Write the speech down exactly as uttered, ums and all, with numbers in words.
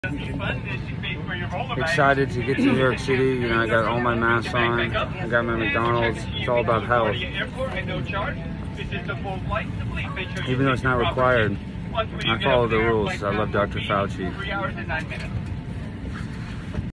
Excited to get to New York City. You know, I got all my masks on. I got my McDonald's. It's all about health. Even though it's not required, I follow the rules. I love Doctor Fauci.